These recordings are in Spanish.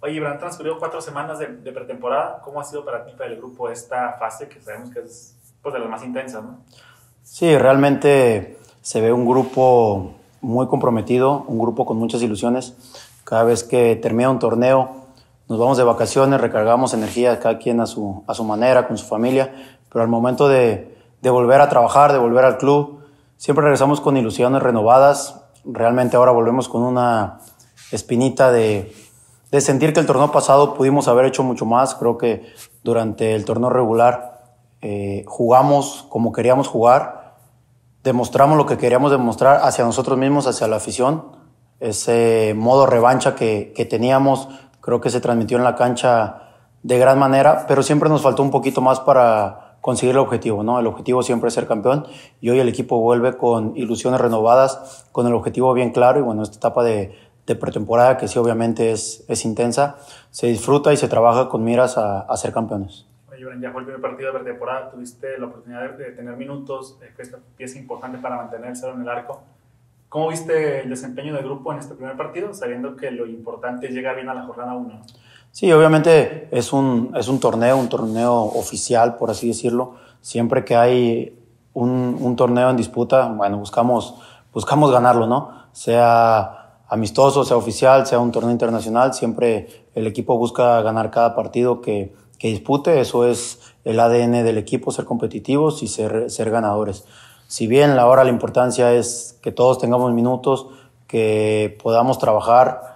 Oye, Iván, han transcurrido 4 semanas de pretemporada. ¿Cómo ha sido para ti, para el grupo, esta fase que sabemos que es pues, de las más intensas, ¿no? Sí, realmente se ve un grupo muy comprometido, un grupo con muchas ilusiones. Cada vez que termina un torneo, nos vamos de vacaciones, recargamos energía cada quien a su manera, con su familia, pero al momento de volver a trabajar, de volver al club, siempre regresamos con ilusiones renovadas. Realmente ahora volvemos con una espinita de sentir que el torneo pasado pudimos haber hecho mucho más. Creo que durante el torneo regular jugamos como queríamos jugar, demostramos lo que queríamos demostrar hacia nosotros mismos, hacia la afición. Ese modo revancha que teníamos, creo que se transmitió en la cancha de gran manera, pero siempre nos faltó un poquito más para conseguir el objetivo, ¿no? El objetivo siempre es ser campeón, y hoy el equipo vuelve con ilusiones renovadas, con el objetivo bien claro. Y bueno, esta etapa de pretemporada, que sí obviamente es intensa, se disfruta y se trabaja con miras a ser campeones. Oye, Iván, ya fue el primer partido de pretemporada, tuviste la oportunidad de tener minutos, fue esta pieza importante para mantener el cero en el arco. ¿Cómo viste el desempeño del grupo en este primer partido, sabiendo que lo importante es llegar bien a la jornada 1? Sí, obviamente es un torneo oficial, por así decirlo. Siempre que hay un torneo en disputa, bueno, buscamos ganarlo, ¿no? Sea amistoso, sea oficial, sea un torneo internacional, siempre el equipo busca ganar cada partido que dispute. Eso es el ADN del equipo, ser competitivos y ser ganadores. Si bien ahora la importancia es que todos tengamos minutos, que podamos trabajar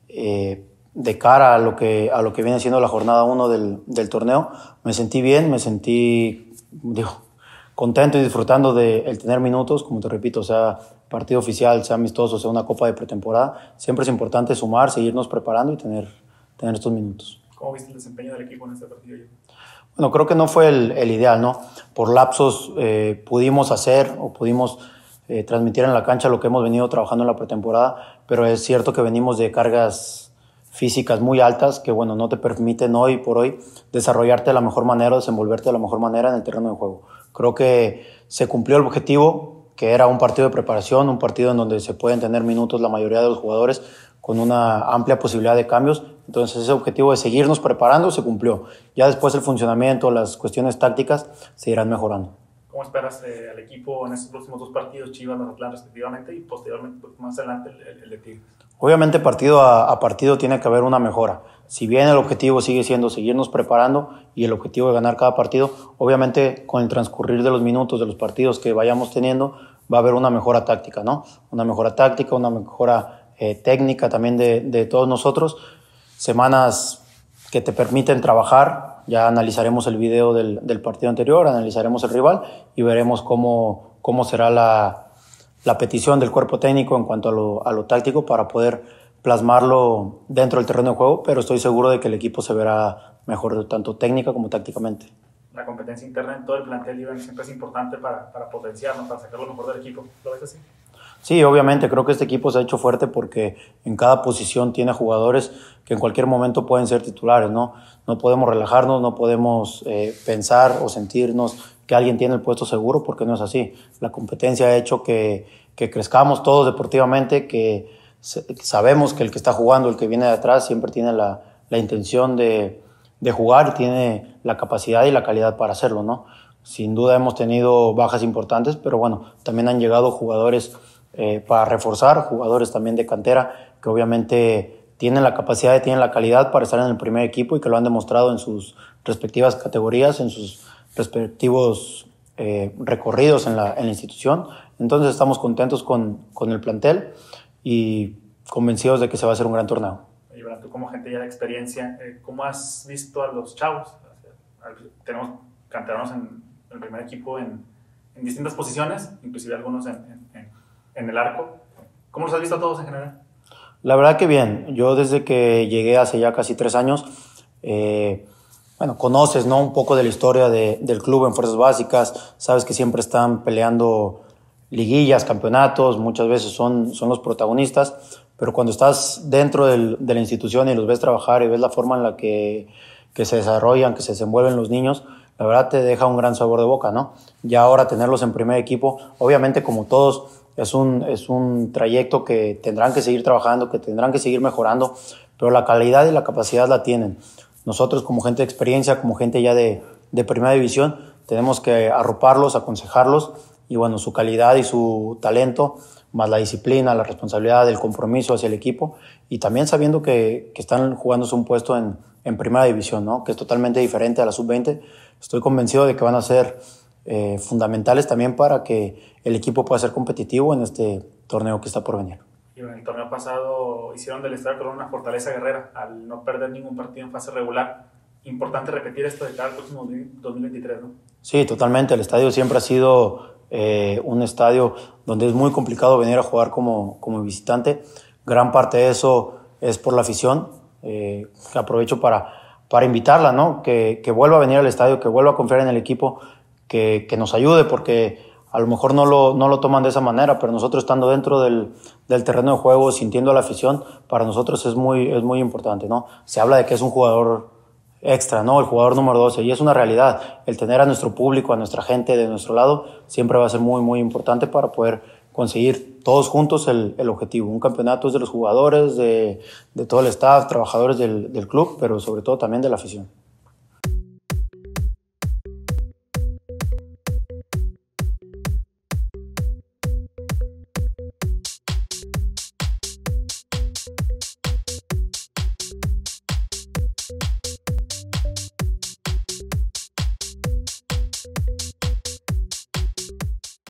de cara a lo que viene siendo la jornada 1 del torneo, me sentí bien, me sentí contento y disfrutando de el tener minutos. Como te repito, sea partido oficial, sea amistoso, sea una copa de pretemporada, siempre es importante sumar, seguirnos preparando y tener estos minutos. ¿Cómo viste el desempeño del equipo en este partido? Bueno, creo que no fue el ideal, ¿no? Por lapsos pudimos hacer o pudimos transmitir en la cancha lo que hemos venido trabajando en la pretemporada, pero es cierto que venimos de cargas físicas muy altas que, bueno, no te permiten hoy por hoy desarrollarte de la mejor manera, desenvolverte de la mejor manera en el terreno de juego. Creo que se cumplió el objetivo, que era un partido de preparación, un partido en donde se pueden tener minutos la mayoría de los jugadores con una amplia posibilidad de cambios. Entonces ese objetivo de seguirnos preparando se cumplió. Ya después el funcionamiento, las cuestiones tácticas se irán mejorando. ¿Cómo esperas al equipo en estos próximos 2 partidos, Chivas, Mazatlán respectivamente, y posteriormente, más adelante, el de Tigres? Obviamente partido a partido tiene que haber una mejora. Si bien el objetivo sigue siendo seguirnos preparando y el objetivo de ganar cada partido, obviamente con el transcurrir de los minutos de los partidos que vayamos teniendo va a haber una mejora táctica, ¿no? Una mejora táctica, una mejora técnica también de todos nosotros. Semanas que te permiten trabajar. Ya analizaremos el video del partido anterior, analizaremos el rival y veremos cómo será la petición del cuerpo técnico en cuanto a lo táctico para poder plasmarlo dentro del terreno de juego, pero estoy seguro de que el equipo se verá mejor tanto técnica como tácticamente. La competencia interna en todo el plantel, Iván, siempre es importante para potenciarnos, para sacar lo mejor del equipo. ¿Lo ves así? Sí, obviamente, creo que este equipo se ha hecho fuerte porque en cada posición tiene jugadores que en cualquier momento pueden ser titulares, ¿no? No podemos relajarnos, no podemos pensar o sentirnos que alguien tiene el puesto seguro, porque no es así. La competencia ha hecho que crezcamos todos deportivamente, que sabemos que el que está jugando, el que viene de atrás, siempre tiene la intención de jugar y tiene la capacidad y la calidad para hacerlo, ¿no? Sin duda hemos tenido bajas importantes, pero bueno, también han llegado jugadores para reforzar, jugadores también de cantera que obviamente tienen la capacidad y tienen la calidad para estar en el primer equipo y que lo han demostrado en sus respectivas categorías, en sus respectivos recorridos en la institución. Entonces estamos contentos con el plantel y convencidos de que se va a hacer un gran torneo. Oye, Bran, tú como gente ya de experiencia, ¿cómo has visto a los chavos? Tenemos canteranos en el primer equipo en distintas posiciones, inclusive algunos en el arco. ¿Cómo los has visto a todos en general? La verdad que bien. Yo desde que llegué hace ya casi 3 años, conoces, ¿no?, un poco de la historia del club en fuerzas básicas. Sabes que siempre están peleando liguillas, campeonatos, muchas veces son los protagonistas, pero cuando estás dentro de la institución y los ves trabajar y ves la forma en la que se desarrollan, que se desenvuelven los niños, la verdad te deja un gran sabor de boca, ¿no? Ya ahora tenerlos en primer equipo, obviamente como todos, es un trayecto que tendrán que seguir trabajando, que tendrán que seguir mejorando, pero la calidad y la capacidad la tienen. Nosotros como gente de experiencia, como gente ya de primera división, tenemos que arroparlos, aconsejarlos, y bueno, su calidad y su talento, más la disciplina, la responsabilidad, el compromiso hacia el equipo, y también sabiendo que están jugándose un puesto en primera división, ¿no? Que es totalmente diferente a la sub-20. Estoy convencido de que van a ser fundamentales también para que el equipo pueda ser competitivo en este torneo que está por venir. Y en el torneo pasado hicieron del Estadio Corona una fortaleza guerrera al no perder ningún partido en fase regular. Importante repetir esto de cara al próximo 2023, ¿no? Sí, totalmente. El estadio siempre ha sido un estadio donde es muy complicado venir a jugar como visitante. Gran parte de eso es por la afición. Que aprovecho para invitarla, ¿no? Que vuelva a venir al estadio, que vuelva a confiar en el equipo, que nos ayude, porque a lo mejor no lo toman de esa manera, pero nosotros estando dentro del terreno de juego, sintiendo a la afición, para nosotros es muy importante, ¿no? Se habla de que es un jugador extra, ¿no? El jugador número 12, y es una realidad. El tener a nuestro público, a nuestra gente de nuestro lado, siempre va a ser muy importante para poder conseguir todos juntos el objetivo. Un campeonato es de los jugadores, de todo el staff, trabajadores del club, pero sobre todo también de la afición.